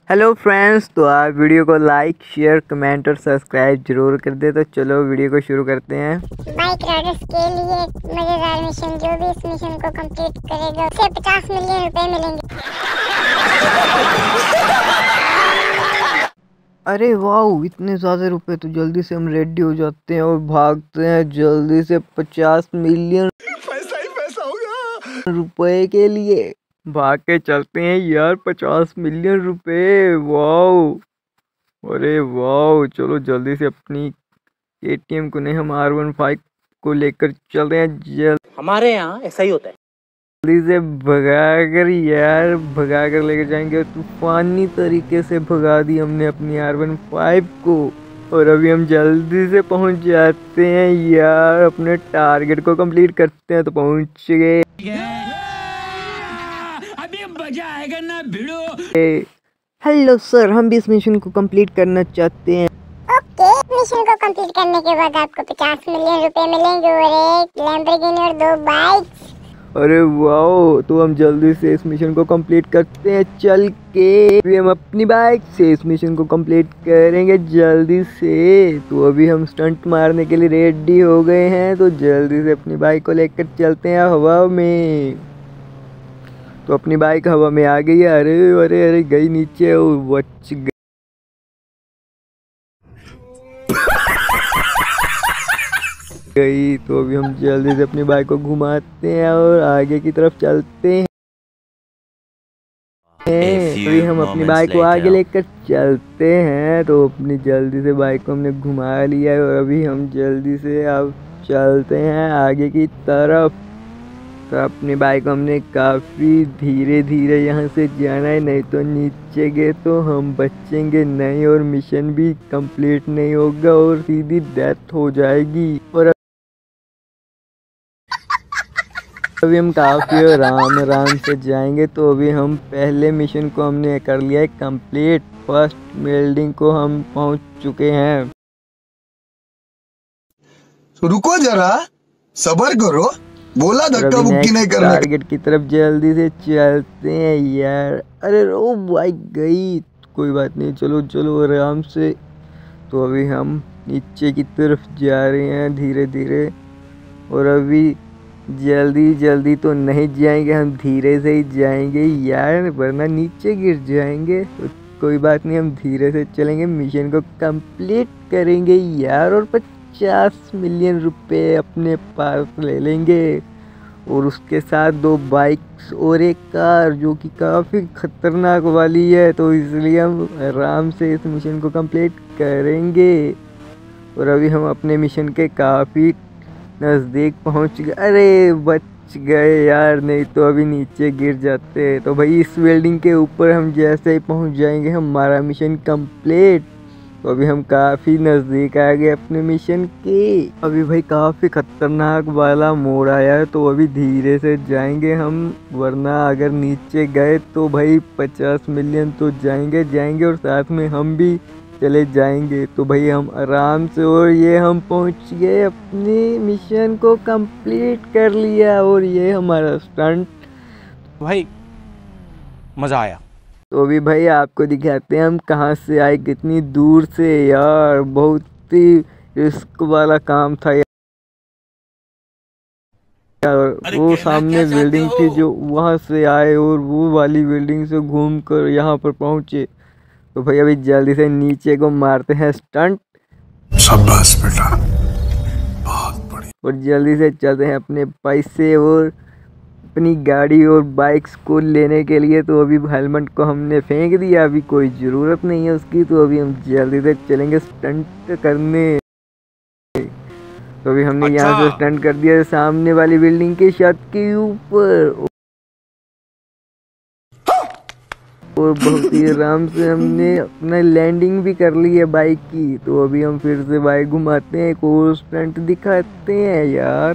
Hello friends, तो आप video को लाइक शेयर कमेंट और सब्सक्राइब जरूर कर दे। तो चलो वीडियो को शुरू करते हैं। बाइक राइडर्स के लिए एक मजेदार मिशन, जो भी इस मिशन को कंप्लीट करेगा उसे 50 मिलियन रुपए मिलेंगे। अरे वाह, इतने ज़्यादा रुपए! तो जल्दी से हम रेडी हो जाते हैं और भागते हैं जल्दी से 50 मिलियन पैसा ही पैसा होगा। रुपए के लिए। भाग के चलते हैं यार, 50 मिलियन रुपए! वाह, अरे वाह! चलो जल्दी से अपनी KTM को नहीं, हम R15 को लेकर चलते हैं। हमारे यहाँ ऐसा ही होता है। जल्दी से भगाकर यार, भगाकर लेकर जाएंगे। और तूफानी तरीके से भगा दी हमने अपनी R15 को। और अभी हम जल्दी से पहुंच जाते हैं यार, अपने टारगेट को कंप्लीट करते हैं। तो पहुंच गए। अभी मजा आएगा ना भिड़ो। हेलो सर, हम भी इस मिशन को कंप्लीट करना चाहते हैं। ओके, मिशन को कंप्लीट करने के बाद आपको 50 मिलियन रुपए मिलेंगे और एक लैम्बोर्गिनी और 2 बाइक्स। अरे वाह, तो हम जल्दी से इस मिशन को कंप्लीट करते हैं चल के। अभी हम अपनी बाइक से इस मिशन को कंप्लीट करेंगे जल्दी से। तो अभी हम स्टंट मारने के लिए रेडी हो गए हैं। तो जल्दी से अपनी बाइक को लेकर चलते हैं हवा में। तो अपनी बाइक हवा में आ गई है। अरे अरे अरे, गई नीचे और बच गई। तो अभी हम जल्दी से अपनी बाइक को घुमाते हैं और आगे की तरफ चलते हैं। अभी हम अपनी बाइक को आगे लेकर चलते हैं। तो अपनी जल्दी से बाइक को हमने घुमा लिया है और अभी हम जल्दी से अब चलते हैं आगे की तरफ। तो अपनी बाइक को हमने काफ़ी धीरे धीरे यहाँ से जाना है, नहीं तो नीचे गए तो हम बचेंगे नहीं और मिशन भी कंप्लीट नहीं होगा और सीधी डेथ हो जाएगी। और अभी हम काफ़ी आराम से जाएंगे। तो अभी हम पहले मिशन को हमने कर लिया है कंप्लीट। फर्स्ट बिल्डिंग को हम पहुंच चुके हैं। रुको जरा, सबर करो, बोला धक्का मुक्की नहीं करना। टारगेट की तरफ जल्दी से चलते हैं यार। अरे ओ बाइक गई, कोई बात नहीं, चलो चलो आराम से। तो अभी हम नीचे की तरफ जा रहे हैं धीरे धीरे। और अभी जल्दी जल्दी तो नहीं जाएंगे, हम धीरे से ही जाएंगे यार, वरना नीचे गिर जाएंगे। तो कोई बात नहीं, हम धीरे से चलेंगे, मिशन को कंप्लीट करेंगे यार और 50 मिलियन रुपए अपने पास ले लेंगे। और उसके साथ 2 बाइक्स और एक कार, जो कि काफ़ी खतरनाक वाली है। तो इसलिए हम आराम से इस मिशन को कंप्लीट करेंगे। और अभी हम अपने मिशन के काफ़ी नज़दीक पहुंच गए। अरे बच गए यार, नहीं तो अभी नीचे गिर जाते। तो भाई इस बिल्डिंग के ऊपर हम जैसे ही पहुंच जाएंगे हमारा मिशन कंप्लीट। तो अभी हम काफ़ी नज़दीक आ गए अपने मिशन के। अभी भाई काफ़ी खतरनाक वाला मोड़ आया है। तो अभी धीरे से जाएंगे हम, वरना अगर नीचे गए तो भाई 50 मिलियन तो जाएंगे और साथ में हम भी चले जाएंगे। तो भाई हम आराम से, और ये हम पहुंच गए, अपने मिशन को कंप्लीट कर लिया। और ये हमारा स्टंट भाई मजा आया। तो अभी भाई आपको दिखाते हैं हम कहाँ से आए, कितनी दूर से यार। बहुत ही रिस्क वाला काम था यार। वो सामने बिल्डिंग थी जो, वहाँ से आए और वो वाली बिल्डिंग से घूम कर यहाँ पर पहुँचे। तो भाई अभी जल्दी से नीचे को मारते हैं स्टंट। शाबाश बेटा, बहुत बढ़िया। और जल्दी से चलते हैं अपने पैसे और अपनी गाड़ी और बाइक्स को लेने के लिए। तो अभी हेलमेट को हमने फेंक दिया, अभी कोई ज़रूरत नहीं है उसकी। तो अभी हम जल्दी से चलेंगे स्टंट करने। तो अभी हमने यहाँ से स्टंट कर दिया सामने वाली बिल्डिंग के छत के ऊपर। और बहुत ही आराम से हमने अपना लैंडिंग भी कर ली है बाइक की। तो अभी हम फिर से बाइक घुमाते हैं, एक और स्टंट दिखाते हैं यार।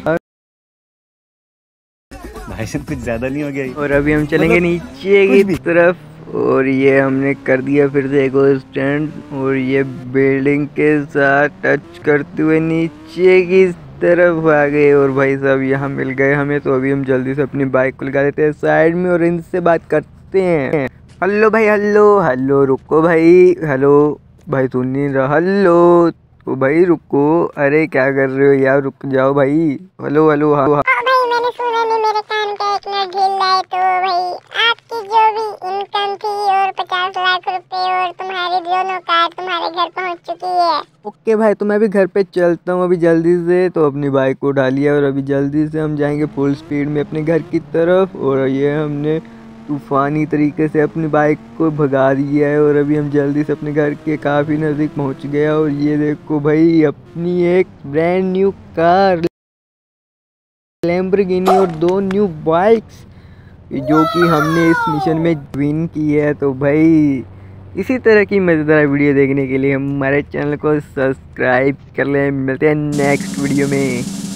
भाई कुछ ज्यादा नहीं हो गया। और अभी हम चलेंगे नीचे की तरफ। और ये हमने कर दिया फिर से एक और स्टंट, और ये बिल्डिंग के साथ टच करते हुए नीचे की तरफ आ गए। और भाई साहब यहाँ मिल गए हमें। तो अभी हम जल्दी से अपनी बाइक को लगा देते हैं साइड में और इनसे बात करते हैं। हेलो भाई, हेलो हेलो, रुको भाई, हेलो भाई, सुन नहीं रहा, हेलो ओ भाई रुको, अरे क्या कर रहे हो यार, रुक जाओ भाई, हेलो हेलो, हाँ हाँ। भाई मैंने सुना नहीं, मेरे कान का एक नट ढीला है। तो भाई आपकी जो भी इनकम थी और 50 लाख रुपए और तुम्हारी दोनों कार तुम्हारे घर पहुंच चुकी है। ओके भाई, तो मैं भी घर पे चलता हूँ अभी जल्दी से। तो अपनी बाइक को उठा लिया और अभी जल्दी से हम जाएंगे फुल स्पीड में अपने घर की तरफ। और ये हमने तूफ़ानी तरीके से अपनी बाइक को भगा दिया है और अभी हम जल्दी से अपने घर के काफ़ी नज़दीक पहुँच गया। और ये देखो भाई, अपनी एक ब्रांड न्यू कार लैम्बोर्गिनी और 2 न्यू बाइक्स जो कि हमने इस मिशन में विन की है। तो भाई इसी तरह की मज़ेदार वीडियो देखने के लिए हमारे चैनल को सब्सक्राइब कर लें। मिलते हैं नेक्स्ट वीडियो में।